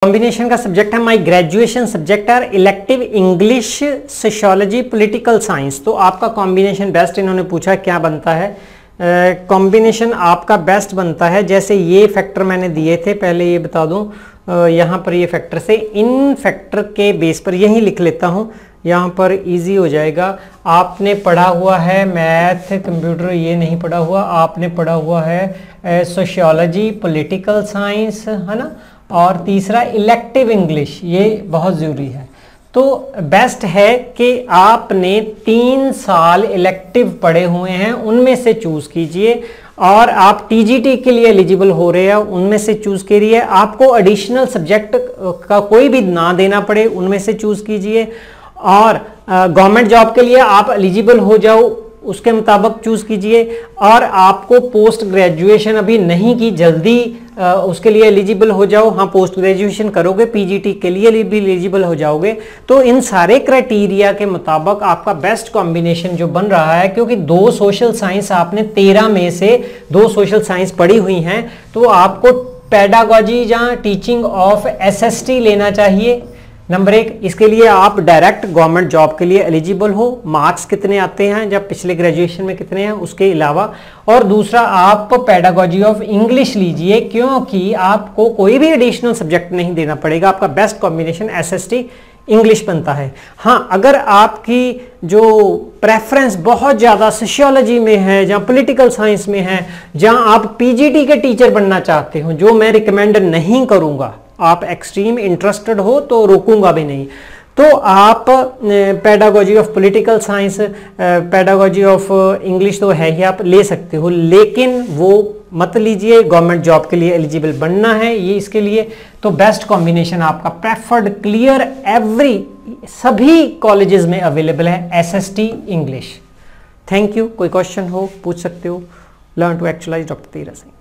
Combination का subject है, my graduation subject are elective English, sociology, political science. तो आपका कॉम्बिनेशन बेस्ट इन्होंने पूछा क्या बनता है। कॉम्बिनेशन आपका बेस्ट बनता है, जैसे ये फैक्टर मैंने दिए थे, पहले ये बता दूं, यहाँ पर ये फैक्टर से इन फैक्टर के बेस पर यही लिख लेता हूँ, यहाँ पर इजी हो जाएगा। आपने पढ़ा हुआ है मैथ, कंप्यूटर, ये नहीं पढ़ा हुआ, आपने पढ़ा हुआ है सोशियोलॉजी, पॉलिटिकल साइंस, है ना, और तीसरा इलेक्टिव इंग्लिश, ये बहुत ज़रूरी है। तो बेस्ट है कि आपने 3 साल इलेक्टिव पढ़े हुए हैं, उनमें से चूज़ कीजिए, और आप टीजीटी के लिए एलिजिबल हो रहे हैं, उनमें से चूज़ करिए। आपको एडिशनल सब्जेक्ट का कोई भी ना देना पड़े, उनमें से चूज़ कीजिए, और गवर्नमेंट जॉब के लिए आप एलिजिबल हो जाओ, उसके मुताबिक चूज़ कीजिए। और आपको पोस्ट ग्रेजुएशन अभी नहीं की, जल्दी उसके लिए एलिजिबल हो जाओ। हाँ, पोस्ट ग्रेजुएशन करोगे पीजीटी के लिए भी एलिजिबल हो जाओगे। तो इन सारे क्राइटेरिया के मुताबिक आपका बेस्ट कॉम्बिनेशन जो बन रहा है, क्योंकि 2 सोशल साइंस आपने 13 में से 2 सोशल साइंस पढ़ी हुई हैं, तो आपको पेडागोजी या टीचिंग ऑफ एसएसटी लेना चाहिए। नंबर 1, इसके लिए आप डायरेक्ट गवर्नमेंट जॉब के लिए एलिजिबल हो, मार्क्स कितने आते हैं जब पिछले ग्रेजुएशन में कितने हैं उसके अलावा। और दूसरा, आप पेडागोजी ऑफ इंग्लिश लीजिए, क्योंकि आपको कोई भी एडिशनल सब्जेक्ट नहीं देना पड़ेगा। आपका बेस्ट कॉम्बिनेशन एसएसटी इंग्लिश बनता है। हाँ, अगर आपकी जो प्रेफरेंस बहुत ज़्यादा सोशियोलॉजी में है, जहाँ पॉलिटिकल साइंस में है, जहाँ आप पीजीटी के टीचर बनना चाहते हो, जो मैं रिकमेंड नहीं करूँगा, आप एक्सट्रीम इंटरेस्टेड हो तो रोकूंगा भी नहीं, तो आप pedagogy of political science, pedagogy of English तो है ही, आप ले सकते हो, लेकिन वो मत लीजिए। गवर्नमेंट जॉब के लिए एलिजिबल बनना है ये, इसके लिए तो बेस्ट कॉम्बिनेशन आपका प्रेफर्ड, क्लियर, एवरी, सभी कॉलेजेस में अवेलेबल है, एसएसटी इंग्लिश। Thank you. कोई क्वेश्चन हो पूछ सकते हो। लर्न टू एक्चुअलाइज डॉक्टर तेरा सिंह।